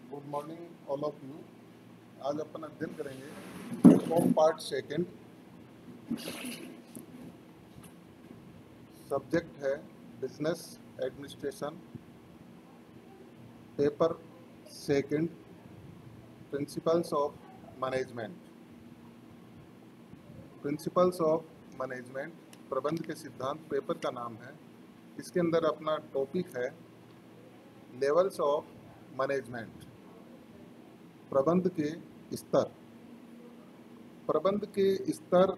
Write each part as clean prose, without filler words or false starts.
Good morning all of you. आज अपन अध्ययन करेंगे फ्रॉम पार्ट सेकंड। सब्जेक्ट है business administration, paper second, principles of management. Principles of management, प्रबंध के सिद्धांत, पेपर का नाम है। इसके अंदर अपना टॉपिक है लेवल्स ऑफ मैनेजमेंट, प्रबंध के स्तर। प्रबंध के स्तर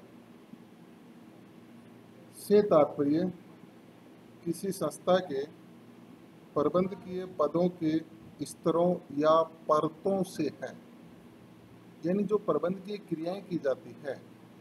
से तात्पर्य किसी संस्था के प्रबंधकीय पदों के स्तरों या परतों से है। यानी जो प्रबंधकीय क्रियाएं की जाती है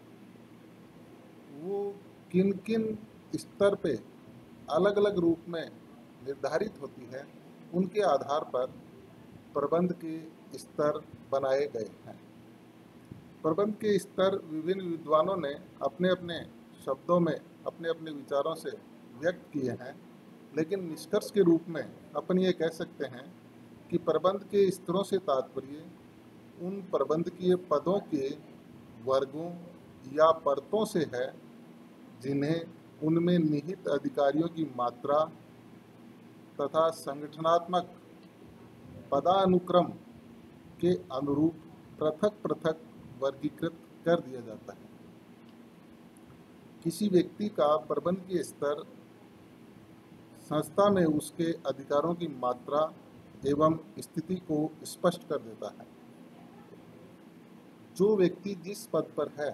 वो किन किन स्तर पे अलग अलग रूप में निर्धारित होती है, उनके आधार पर प्रबंध के स्तर बनाए गए हैं। प्रबंध के स्तर विभिन्न विद्वानों ने अपने अपने शब्दों में अपने अपने विचारों से व्यक्त किए हैं, लेकिन निष्कर्ष के रूप में अपन ये कह सकते हैं कि प्रबंध के स्तरों से तात्पर्य उन प्रबंधकीय पदों के वर्गों या परतों से है जिन्हें उनमें निहित अधिकारियों की मात्रा तथा संगठनात्मक पदानुक्रम के अनुरूप पृथक पृथक वर्गीकृत कर दिया जाता है। किसी व्यक्ति का प्रबंधकीय स्तर संस्था में उसके अधिकारों की मात्रा एवं स्थिति को स्पष्ट कर देता है। जो व्यक्ति जिस पद पर है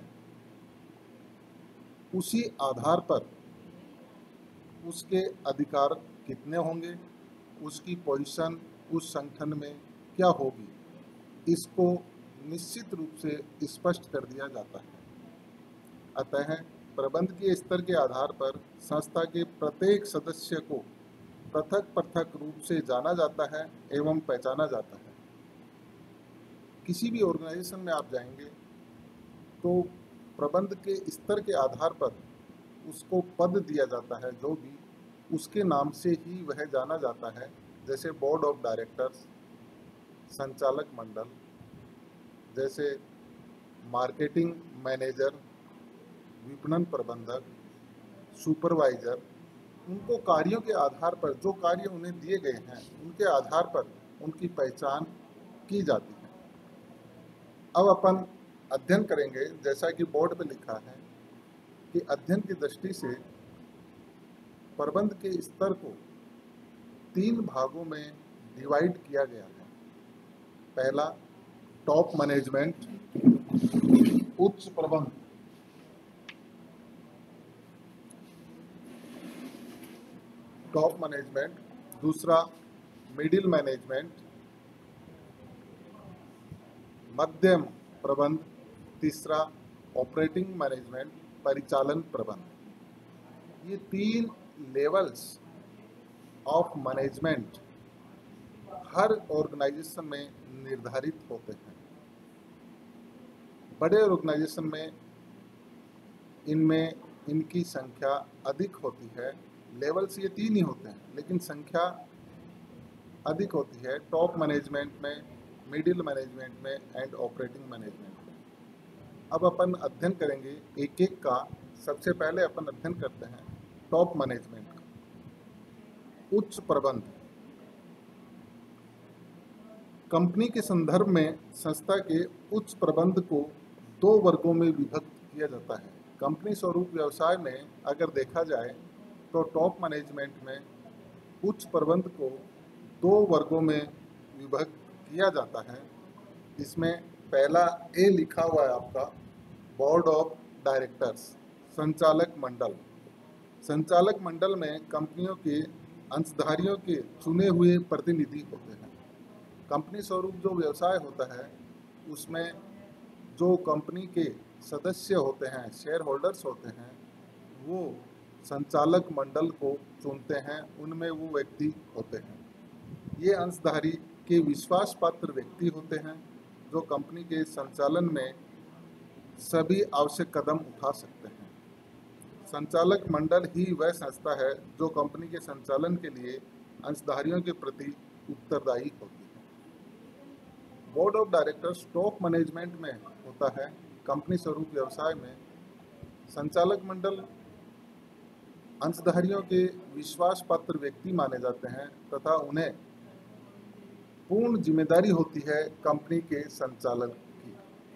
उसी आधार पर उसके अधिकार कितने होंगे, उसकी पोजीशन उस संगठन में क्या होगी, इसको निश्चित रूप से स्पष्ट कर दिया जाता है। अतः प्रबंध के स्तर के आधार पर संस्था के प्रत्येक सदस्य को पृथक पृथक रूप से जाना जाता है एवं पहचाना जाता है। किसी भी ऑर्गेनाइजेशन में आप जाएंगे तो प्रबंध के स्तर के आधार पर उसको पद दिया जाता है, जो भी उसके नाम से ही वह जाना जाता है। जैसे बोर्ड ऑफ डायरेक्टर्स, संचालक मंडल, जैसे मार्केटिंग मैनेजर, विपणन प्रबंधक, सुपरवाइजर। उनको कार्यों के आधार पर, जो कार्य उन्हें दिए गए हैं उनके आधार पर उनकी पहचान की जाती है। अब अपन अध्ययन करेंगे, जैसा कि बोर्ड पे लिखा है कि अध्ययन की दृष्टि से प्रबंध के स्तर को 3 भागों में डिवाइड किया गया है। पहला टॉप मैनेजमेंट, उच्च प्रबंध। Top management. दूसरा मिडिल मैनेजमेंट, मध्यम प्रबंध। तीसरा ऑपरेटिंग मैनेजमेंट, परिचालन प्रबंध। ये 3 लेवल्स ऑफ मैनेजमेंट हर ऑर्गेनाइजेशन में निर्धारित होते हैं। बड़े ऑर्गेनाइजेशन में इनमें इनकी संख्या अधिक होती है। लेवल्स ये 3 ही होते हैं, लेकिन संख्या अधिक होती है टॉप मैनेजमेंट में, मिडिल मैनेजमेंट में एंड ऑपरेटिंग मैनेजमेंट में। अब अपन अध्ययन करेंगे एक एक का। सबसे पहले अपन अध्ययन करते हैं टॉप मैनेजमेंट का, उच्च प्रबंध। कंपनी के संदर्भ में संस्था के उच्च प्रबंध को 2 वर्गों में विभक्त किया जाता है। कंपनी स्वरूप व्यवसाय में अगर देखा जाए तो टॉप मैनेजमेंट में उच्च प्रबंध को 2 वर्गों में विभक्त किया जाता है। इसमें पहला ए लिखा हुआ है आपका, बोर्ड ऑफ डायरेक्टर्स, संचालक मंडल। संचालक मंडल में कंपनियों के अंशधारियों के चुने हुए प्रतिनिधि होते हैं। कंपनी स्वरूप जो व्यवसाय होता है उसमें जो कंपनी के सदस्य होते हैं, शेयर होल्डर्स होते हैं, वो संचालक मंडल को चुनते हैं, उनमें वो व्यक्ति होते हैं। ये अंशधारी के विश्वास पात्र व्यक्ति होते हैं जो कंपनी के संचालन में सभी आवश्यक कदम उठा सकते हैं। संचालक मंडल ही वह संस्था है जो कंपनी के संचालन के लिए अंशधारियों के प्रति उत्तरदायी होती है। Board of directors top management में होता है। कंपनी स्वरूप व्यवसाय में संचालक मंडल अंशधारियों के विश्वास पात्र व्यक्ति माने जाते हैं तथा उन्हें पूर्ण जिम्मेदारी होती है कंपनी के संचालन की।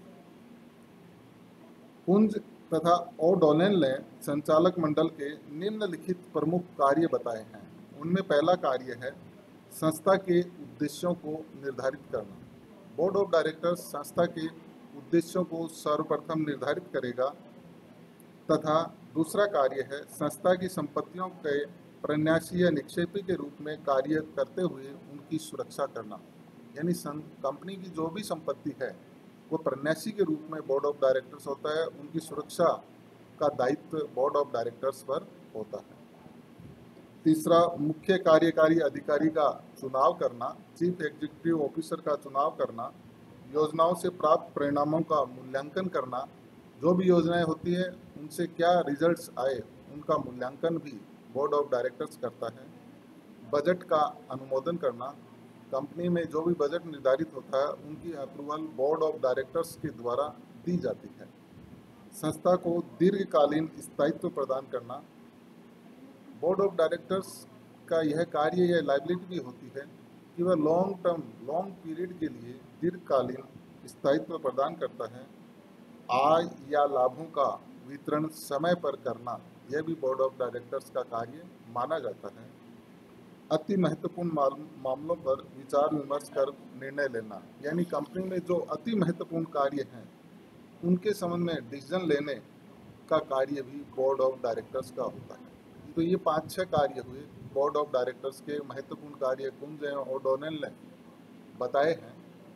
कुंज तथा ओडोनेल ने संचालक मंडल के निम्नलिखित प्रमुख कार्य बताए हैं। उनमें पहला कार्य है संस्था के उद्देश्यों को निर्धारित करना। बोर्ड ऑफ डायरेक्टर्स संस्था के उद्देश्यों को सर्वप्रथम निर्धारित करेगा तथा दूसरा कार्य है संस्था की संपत्तियों के प्रन्यासी या निक्षेपी के रूप में कार्य करते हुए उनकी सुरक्षा करना। यानी कंपनी की जो भी संपत्ति है वो प्रन्यासी के रूप में बोर्ड ऑफ डायरेक्टर्स होता है, उनकी सुरक्षा का दायित्व बोर्ड ऑफ डायरेक्टर्स पर होता है। तीसरा, मुख्य कार्यकारी अधिकारी का चुनाव करना, चीफ एग्जीक्यूटिव ऑफिसर का चुनाव करना, योजनाओं से प्राप्त परिणामों का मूल्यांकन करना। जो भी योजनाएं होती है उनसे क्या रिजल्ट्स आए उनका मूल्यांकन भी बोर्ड ऑफ डायरेक्टर्स करता है। बजट का अनुमोदन करना, कंपनी में जो भी बजट निर्धारित होता है उनकी अप्रूवल बोर्ड ऑफ डायरेक्टर्स के द्वारा दी जाती है। संस्था को दीर्घकालीन स्थायित्व प्रदान करना, बोर्ड ऑफ डायरेक्टर्स का यह कार्य या लायबिलिटी भी होती है कि वह लॉन्ग पीरियड के लिए दीर्घकालीन स्थायित्व प्रदान करता है। आय या लाभों का वितरण समय पर करना, यह भी बोर्ड ऑफ डायरेक्टर्स का कार्य माना जाता है। अति महत्वपूर्ण मामलों पर विचार विमर्श कर निर्णय लेना, यानी कंपनी में जो अति महत्वपूर्ण कार्य हैं उनके संबंध में डिसीजन लेने का कार्य भी बोर्ड ऑफ डायरेक्टर्स का होता है। तो ये 5-6 कार्य हुए बोर्ड ऑफ डायरेक्टर्स के महत्वपूर्ण कार्य कुंज एवं ओडोनेल ने बताए हैं।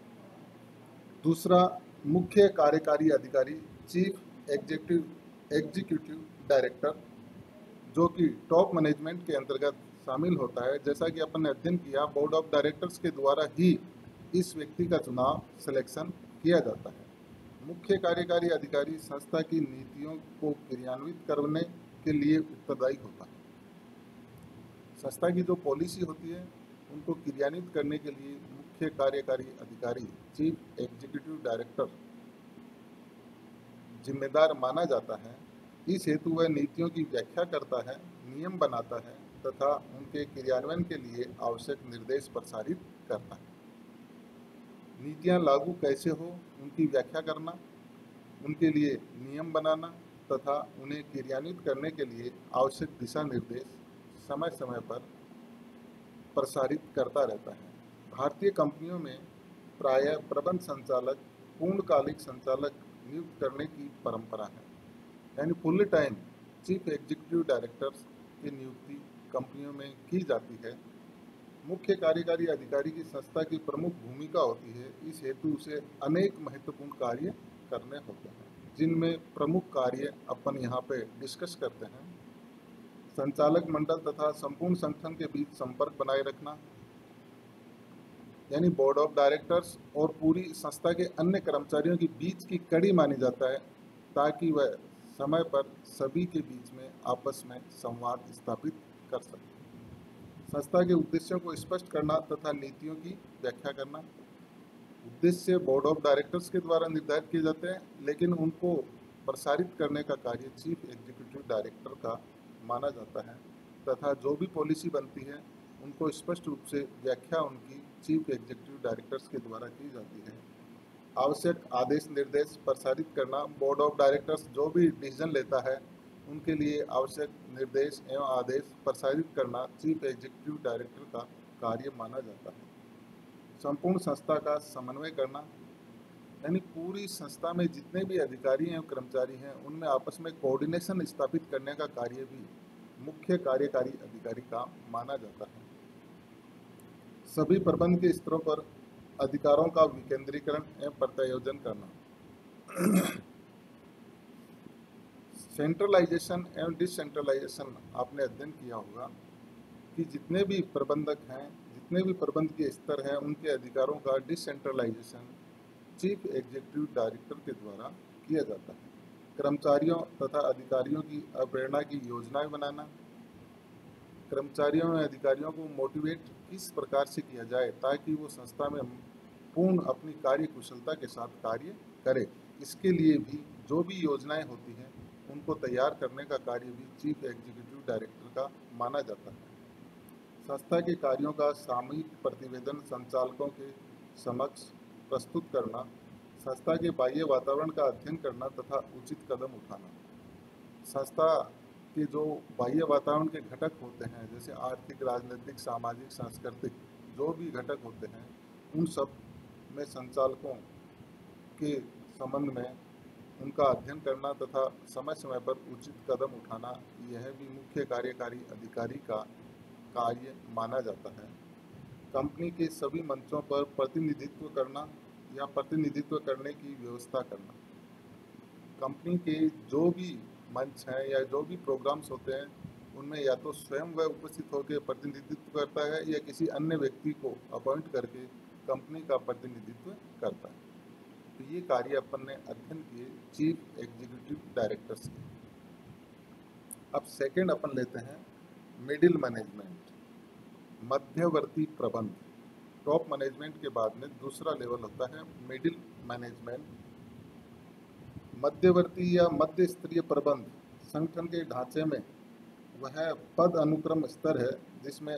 दूसरा, मुख्य कार्यकारी अधिकारी चीफ एग्जीक्यूटिव डायरेक्टर, जो कि टॉप मैनेजमेंट के अंतर्गत शामिल होता है। जैसा कि अपन ने अध्ययन किया, बोर्ड ऑफ डायरेक्टर्स के द्वारा ही इस व्यक्ति का चुनाव सिलेक्शन किया जाता है। मुख्य कार्यकारी अधिकारी संस्था की नीतियों को क्रियान्वित करने के लिए उत्तरदायी होता है। संस्था की जो पॉलिसी होती है उनको क्रियान्वित करने के लिए मुख्य कार्यकारी अधिकारी चीफ एग्जीक्यूटिव डायरेक्टर जिम्मेदार माना जाता है। इस हेतु वह नीतियों की व्याख्या करता है, नियम बनाता है तथा उनके क्रियान्वयन के लिए आवश्यक निर्देश प्रसारित करता है। नीतियां लागू कैसे हो उनकी व्याख्या करना, उनके लिए नियम बनाना तथा उन्हें क्रियान्वित करने के लिए आवश्यक दिशा निर्देश समय समय पर प्रसारित करता रहता है। भारतीय कंपनियों में प्रायः प्रबंध संचालक, पूर्णकालिक संचालक नियुक्त करने की परंपरा है। यानी full time chief executive directors की नियुक्ति कंपनियों में की जाती है। मुख्य कार्यकारी अधिकारी की संस्था की प्रमुख भूमिका होती है, इस हेतु उसे अनेक महत्वपूर्ण कार्य करने होते हैं, जिनमें प्रमुख कार्य अपन यहाँ पे डिस्कस करते हैं। संचालक मंडल तथा संपूर्ण संगठन के बीच संपर्क बनाए रखना, यानी बोर्ड ऑफ डायरेक्टर्स और पूरी संस्था के अन्य कर्मचारियों के बीच की कड़ी मानी जाता है, ताकि वह समय पर सभी के बीच में आपस में संवाद स्थापित कर सके। संस्था के उद्देश्यों को स्पष्ट करना तथा नीतियों की व्याख्या करना। उद्देश्य बोर्ड ऑफ डायरेक्टर्स के द्वारा निर्धारित किए जाते हैं, लेकिन उनको प्रसारित करने का कार्य चीफ एग्जीक्यूटिव डायरेक्टर का माना जाता है तथा जो भी पॉलिसी बनती है उनको स्पष्ट रूप से व्याख्या उनकी चीफ एग्जीक्यूटिव डायरेक्टर्स के द्वारा की जाती है। आवश्यक आदेश निर्देश प्रसारित करना, बोर्ड ऑफ डायरेक्टर्स जो भी डिसीजन लेता है उनके लिए आवश्यक निर्देश एवं आदेश प्रसारित करना चीफ एग्जीक्यूटिव डायरेक्टर का कार्य माना जाता है। संपूर्ण संस्था का समन्वय करना, यानी पूरी संस्था में जितने भी अधिकारी एवं कर्मचारी हैं उनमें आपस में कोऑर्डिनेशन स्थापित करने का कार्य भी मुख्य कार्यकारी अधिकारी का माना जाता है। सभी प्रबंध के स्तरों पर अधिकारों का विकेंद्रीकरण एवं प्रत्यायोजन करना। सेंट्रलाइजेशन एवं डिसेंट्रलाइजेशन आपने अध्ययन किया होगा कि जितने भी प्रबंधक हैं, जितने भी प्रबंध के स्तर हैं, उनके अधिकारों का डिसेंट्रलाइजेशन चीफ एग्जीक्यूटिव डायरेक्टर के द्वारा किया जाता है। कर्मचारियों तथा अधिकारियों की अवप्रेरणा की योजनाएं बनाना, कर्मचारियों और अधिकारियों को मोटिवेट किस प्रकार से किया जाए ताकि वो संस्था में पूर्ण अपनी कार्य कुशलता के साथ कार्य करे। इसके लिए भी जो भी योजनाएं होती हैं उनको तैयार करने का कार्य भी चीफ एग्जीक्यूटिव डायरेक्टर का माना जाता है। संस्था के कार्यों का सामयिक प्रतिवेदन संचालकों के समक्ष प्रस्तुत करना, संस्था के बाह्य वातावरण का अध्ययन करना तथा उचित कदम उठाना। संस्था के जो बाह्य वातावरण के घटक होते हैं, जैसे आर्थिक, राजनीतिक, सामाजिक, सांस्कृतिक जो भी घटक होते हैं, उन सब में संचालकों के संबंध में उनका अध्ययन करना तथा समय समय पर उचित कदम उठाना, यह भी मुख्य कार्यकारी अधिकारी का कार्य माना जाता है। कंपनी के सभी मंचों पर प्रतिनिधित्व करना या प्रतिनिधित्व करने की व्यवस्था करना। कंपनी के जो भी मंच हैं या जो भी प्रोग्राम्स होते हैं उनमें या तो स्वयं वह उपस्थित होकर प्रतिनिधित्व करता है या किसी अन्य व्यक्ति को अपॉइंट करके कंपनी का प्रतिनिधित्व करता है। तो ये कार्य अपन ने अध्ययन किए चीफ एग्जीक्यूटिव डायरेक्टर्स के। अब सेकंड अपन लेते हैं मिडिल मैनेजमेंट, मध्यवर्ती प्रबंध। टॉप मैनेजमेंट के बाद में दूसरा लेवल होता है मिडिल मैनेजमेंट। मध्यवर्ती या मध्य स्तरीय प्रबंध संगठन के ढांचे में वह पद अनुक्रम स्तर है जिसमें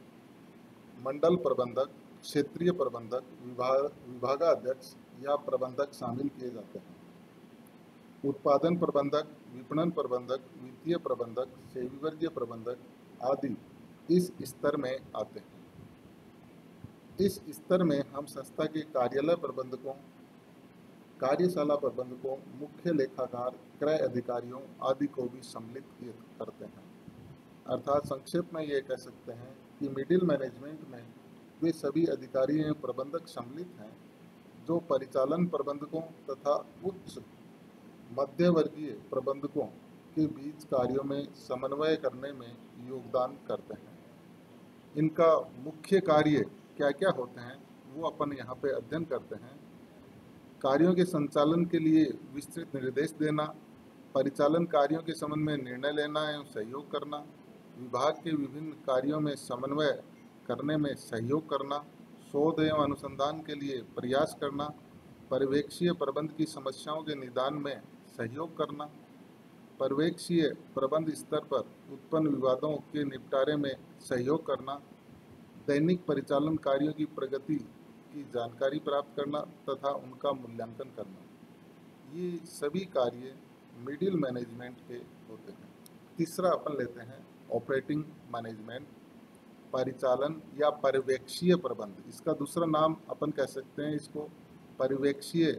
मंडल प्रबंधक, क्षेत्रीय प्रबंधक, विभागाध्यक्ष या प्रबंधक शामिल किए जाते हैं। उत्पादन प्रबंधक, विपणन प्रबंधक, वित्तीय प्रबंधक, सेवावर्गीय प्रबंधक आदि इस स्तर में आते हैं। इस स्तर में हम संस्था के कार्यालय प्रबंधकों, कार्यशाला प्रबंधकों, मुख्य लेखाकार, क्रय अधिकारियों आदि को भी सम्मिलित करते हैं। अर्थात संक्षेप में ये कह सकते हैं कि मिडिल मैनेजमेंट में वे सभी अधिकारी एवं प्रबंधक सम्मिलित हैं जो परिचालन प्रबंधकों तथा उच्च मध्यवर्गीय प्रबंधकों के बीच कार्यों में समन्वय करने में योगदान करते हैं। इनका मुख्य कार्य क्या क्या होते हैं वो अपन यहाँ पे अध्ययन करते हैं। कार्यों के संचालन के लिए विस्तृत निर्देश देना, परिचालन कार्यों के संबंध में निर्णय लेना एवं सहयोग करना, विभाग के विभिन्न कार्यों में समन्वय करने में सहयोग करना, शोध एवं अनुसंधान के लिए प्रयास करना, पर्यवेक्षीय प्रबंध की समस्याओं के निदान में सहयोग करना, पर्यवेक्षीय प्रबंध स्तर पर उत्पन्न विवादों के निपटारे में सहयोग करना, दैनिक परिचालन कार्यों की प्रगति की जानकारी प्राप्त करना तथा उनका मूल्यांकन करना। ये सभी कार्य मिडिल मैनेजमेंट के होते हैं। तीसरा अपन लेते हैं ऑपरेटिंग मैनेजमेंट, परिचालन या पर्यवेक्षीय प्रबंध। इसका दूसरा नाम अपन कह सकते हैं, इसको पर्यवेक्षीय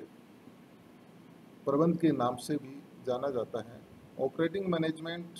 प्रबंध के नाम से भी जाना जाता है। ऑपरेटिंग मैनेजमेंट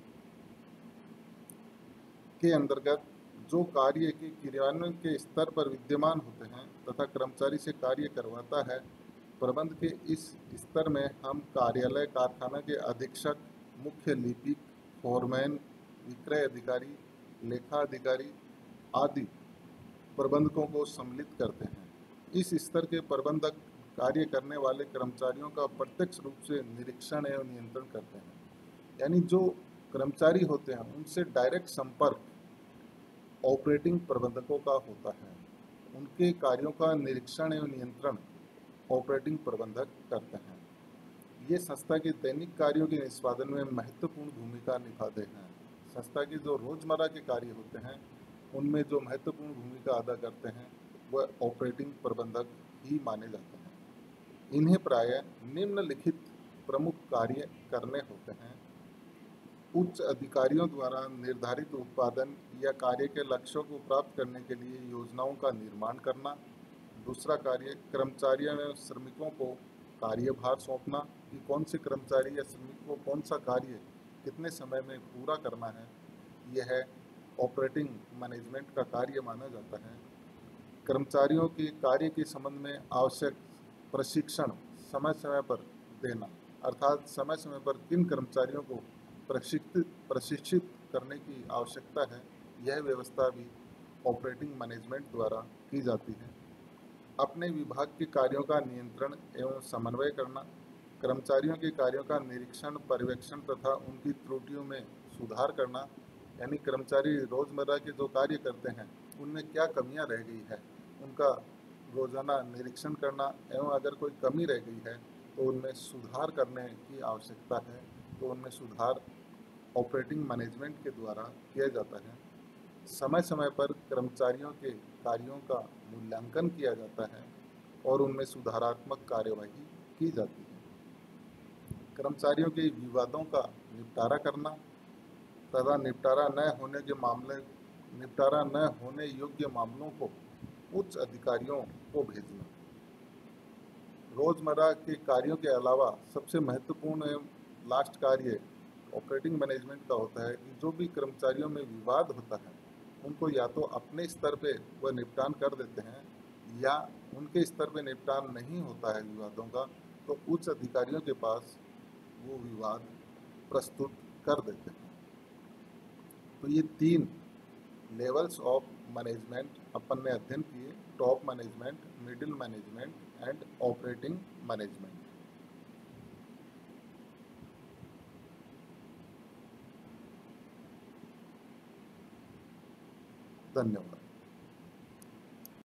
के अंतर्गत जो कार्य के क्रियान्वयन के स्तर पर विद्यमान होते हैं तथा कर्मचारी से कार्य करवाता है, प्रबंध के इस स्तर में हम कार्यालय कारखाना के अधीक्षक, मुख्य लिपिक, फोरमैन, विक्रय अधिकारी, लेखा अधिकारी आदि प्रबंधकों को सम्मिलित करते हैं। इस स्तर के प्रबंधक कार्य करने वाले कर्मचारियों का प्रत्यक्ष रूप से निरीक्षण एवं नियंत्रण करते हैं। यानी जो कर्मचारी होते हैं उनसे डायरेक्ट संपर्क ऑपरेटिंग प्रबंधकों का होता है। उनके कार्यों का निरीक्षण एवं नियंत्रण ऑपरेटिंग प्रबंधक करते हैं। ये संस्था के दैनिक कार्यों के निष्पादन में महत्वपूर्ण भूमिका निभाते हैं। संस्था के जो रोजमर्रा के कार्य होते हैं उनमें जो महत्वपूर्ण भूमिका अदा करते हैं वह ऑपरेटिंग प्रबंधक ही माने जाते हैं। इन्हें प्रायः निम्नलिखित प्रमुख कार्य करने होते हैं। उच्च अधिकारियों द्वारा निर्धारित उत्पादन या कार्य के लक्ष्यों को प्राप्त करने के लिए योजनाओं का निर्माण करना। दूसरा कार्य कर्मचारियों एवं श्रमिकों को कार्यभार सौंपना कि कौन से कर्मचारी या श्रमिक को कौन सा कार्य कितने समय में पूरा करना है, यह ऑपरेटिंग मैनेजमेंट का कार्य माना जाता है। कर्मचारियों के कार्य के संबंध में आवश्यक प्रशिक्षण समय समय पर देना, अर्थात समय समय पर किन कर्मचारियों को प्रशिक्षित करने की आवश्यकता है, यह व्यवस्था भी ऑपरेटिंग मैनेजमेंट द्वारा की जाती है। अपने विभाग के कार्यों का नियंत्रण एवं समन्वय करना, कर्मचारियों के कार्यों का निरीक्षण, पर्यवेक्षण तथा उनकी त्रुटियों में सुधार करना, यानी कर्मचारी रोजमर्रा के जो कार्य करते हैं उनमें क्या कमियां रह गई है, उनका रोज़ाना निरीक्षण करना एवं अगर कोई कमी रह गई है तो उनमें सुधार करने की आवश्यकता है, तो उनमें सुधार ऑपरेटिंग मैनेजमेंट के द्वारा किया जाता है। समय समय पर कर्मचारियों के कार्यों का मूल्यांकन किया जाता है और उनमें सुधारात्मक कार्यवाही की जाती है। कर्मचारियों के विवादों का निपटारा करना तथा निपटारा न होने योग्य मामलों को उच्च अधिकारियों को भेजना। रोजमर्रा के कार्यों के अलावा सबसे महत्वपूर्ण एवं लास्ट कार्य ऑपरेटिंग मैनेजमेंट का होता है कि जो भी कर्मचारियों में विवाद होता है उनको या तो अपने स्तर पे वह निपटान कर देते हैं या उनके स्तर पे निपटान नहीं होता है विवादों का तो उच्च अधिकारियों के पास वो विवाद प्रस्तुत कर देते हैं। तो ये 3 लेवल्स ऑफ मैनेजमेंट अपन ने अध्ययन किए, top management, middle management and operating management. धन्यवाद।